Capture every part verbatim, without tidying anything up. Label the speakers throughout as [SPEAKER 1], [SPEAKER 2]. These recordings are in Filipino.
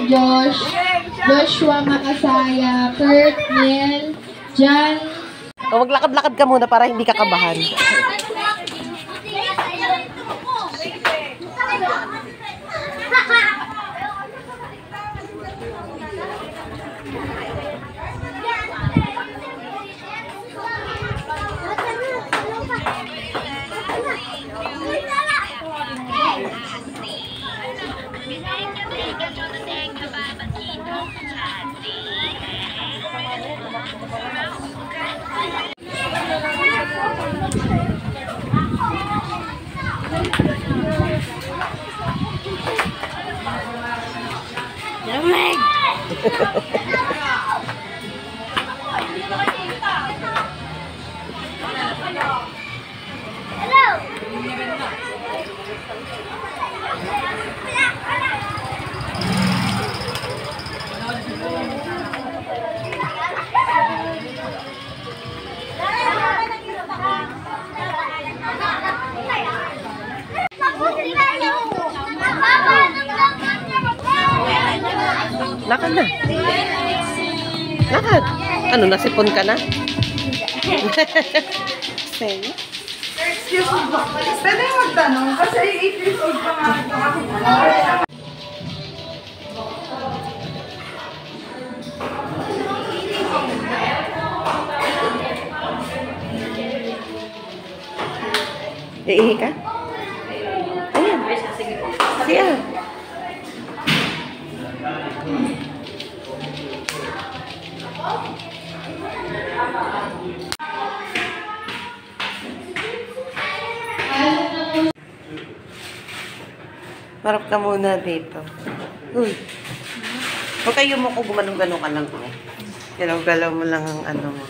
[SPEAKER 1] Josh, Joshua Makasaya, Kurt, Neil, John.
[SPEAKER 2] O, maglakad-lakad ka muna para hindi ka kabahan. Lamig! Lakad na. Lakad. Ano, nasipon ka na? Say.
[SPEAKER 3] Excuse me po. Pwede magtanong kasi eight years old pa nga ako.
[SPEAKER 2] Iihi ka? Ayan. Siya. Marap ka muna dito. Uy. Huwag kayo mo kung gumanong-ganong ka lang. Galaw-galaw mo lang ang ano mo.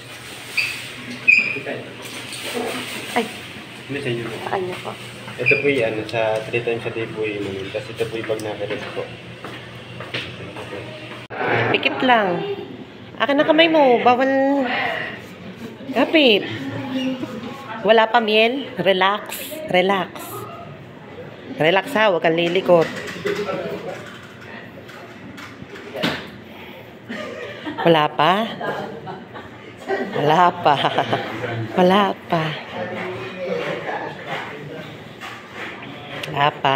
[SPEAKER 2] Ay.
[SPEAKER 4] Hindi sa inyo.
[SPEAKER 2] Saan niyo po?
[SPEAKER 4] Ito po yung ano, sa three times a day po yung ano. Tapos ito po yung pag nakarest po.
[SPEAKER 2] Pikit lang. Akin na kamay mo. Bawal. Kapit. Wala pa miel. Relax. Relax. Relax ha. Huwag kang lilikot. Wala pa? Wala pa. Wala pa. Wala pa.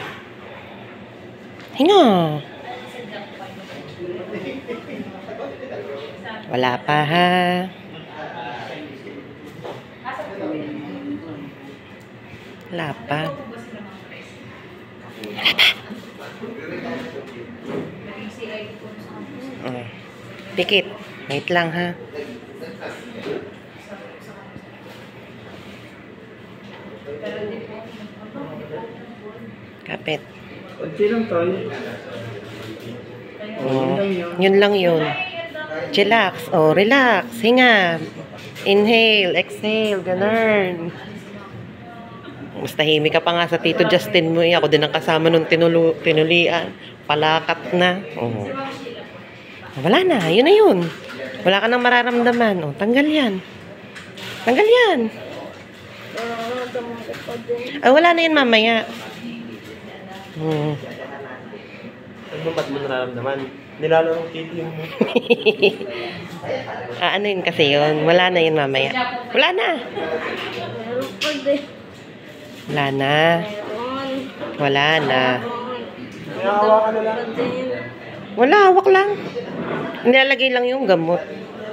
[SPEAKER 2] Hinga. Wala pa ha. Wala pa. Wala pa. Uh, pikit. Wait lang ha. Kapit.
[SPEAKER 4] Kunti lang tayo.
[SPEAKER 2] Oh, yun lang yun. Chillax. Oh, relax. Hinga. Inhale, exhale, ganun. Mas tahimik ka pa nga sa Tito Justin mo. Eh. Ako din ang kasama nung tinulu tinulian. Palakat na. Oh. Wala na. Yun na yun. Wala ka nang mararamdaman. Oh, tanggal yan. Tanggal yan. Ah, wala na yan mamaya. Hmm.
[SPEAKER 4] Ano ba't mo nararamdaman? Nilalaro ng titi mo.
[SPEAKER 2] Ah, ano yun kasi yun? Wala na yun mamaya. Wala na. Wala na. Wala na.
[SPEAKER 4] May hawa ka na lang.
[SPEAKER 2] Wala, hawak lang. Nilalagay lang yung gamot.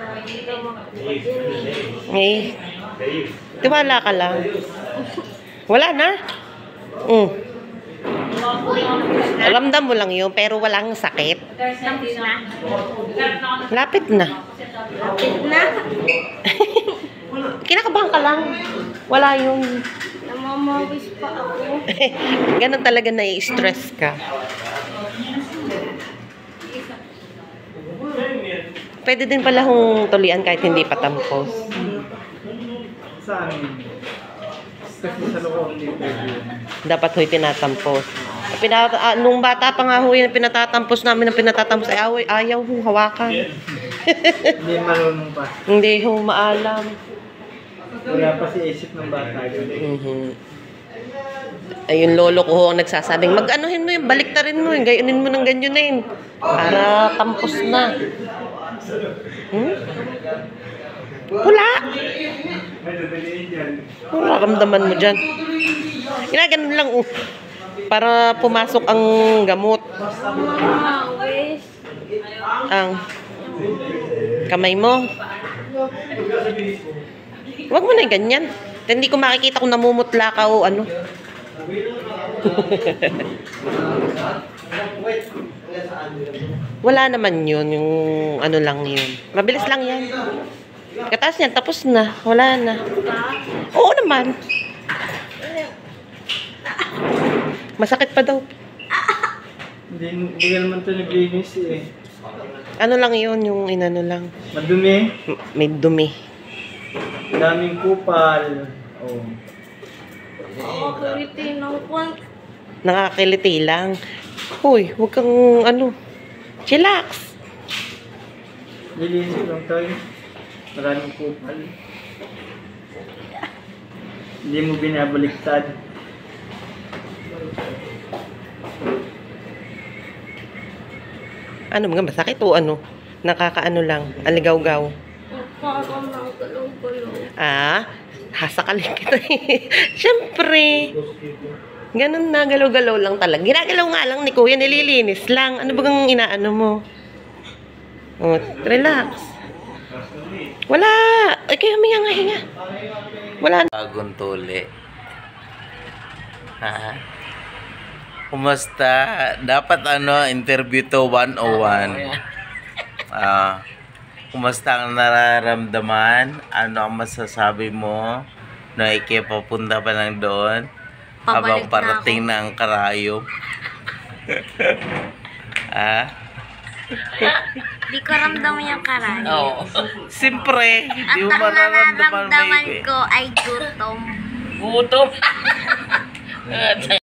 [SPEAKER 2] Eh, tiwala ka lang. Wala na. Mm. Ramdam mo lang yun, pero walang sakit. Lapit na.
[SPEAKER 1] Lapit na.
[SPEAKER 2] Kinakabahan ka lang. Wala yung...
[SPEAKER 1] Namamawis pa ako.
[SPEAKER 2] Ganun talaga na-i-stress ka. Pwede din pala kung tulian kahit hindi patampos.
[SPEAKER 4] Saan? Kasi sa loob hindi pwede.
[SPEAKER 2] Dapat ho'y pinatampos. Pinat ah, nung bata pa nga ho'y pinatatampos namin ng pinatatampos ay away, ayaw ho hawakan.
[SPEAKER 4] Hindi marunong pa.
[SPEAKER 2] Hindi ho maalam.
[SPEAKER 4] Wala pa si isip ng bata.
[SPEAKER 2] Mhm. Ay, yung lolo ko ho ang nagsasabing, mag-anuhin mo yung baliktarin mo, yung gayunin mo ng ganyanin. Para tampos na. Hmm? Wala. Wala ramdaman mo dyan. Ginaganon lang, oh. Para pumasok ang gamot.
[SPEAKER 1] Mama, wish.
[SPEAKER 2] Ang kamay mo. Huwag mo na yung ganyan. Hindi ko makikita kung namumutla ka o ano. Wala naman yun. Yung ano lang yun. Mabilis lang yan. Kataas niyan, tapos na. Wala na. Oo naman. Masakit pa daw.
[SPEAKER 4] Hindi, hindi ka naman ito naglinis eh.
[SPEAKER 2] Ano lang yun, yung inano lang.
[SPEAKER 4] Madumi.
[SPEAKER 2] M- May dumi.
[SPEAKER 4] Daming kupal. Oh.
[SPEAKER 1] Nakakalitin ng kwan.
[SPEAKER 2] Nakakiliti lang. Hoy, huwag kang ano. Chillax.
[SPEAKER 4] Nilinis lang tayo. Maraming kupal. Hindi mo binabaliktad.
[SPEAKER 2] Ano mga masakit o ano? Nakakaano lang. Aligaw-gaw.
[SPEAKER 1] Parang nagalaw-galaw.
[SPEAKER 2] Ah, hasakalin kita eh. Siyempre. Ganun na, galaw-galaw lang talaga. Ginagalaw nga lang ni Kuya, nililinis lang. Ano bagang inaano mo? Oh, relax. Wala. Ay, kayo huminga nga, hinga. Wala.
[SPEAKER 5] Bagong tuli. Ha? Kumusta? Dapat ano, interview to one oh one. Ah, kumusta ang nararamdaman? Ano ang masasabi mo na ikipapunta pa lang doon? Habang parating na ang karayom. Ah?
[SPEAKER 6] Di ko ramdaman yung karayo.
[SPEAKER 5] Oo. Siyempre,
[SPEAKER 6] At
[SPEAKER 5] di mo
[SPEAKER 6] ang
[SPEAKER 5] mararamdaman
[SPEAKER 6] nararamdaman
[SPEAKER 5] baby.
[SPEAKER 6] ko ay gutom.
[SPEAKER 5] Gutom.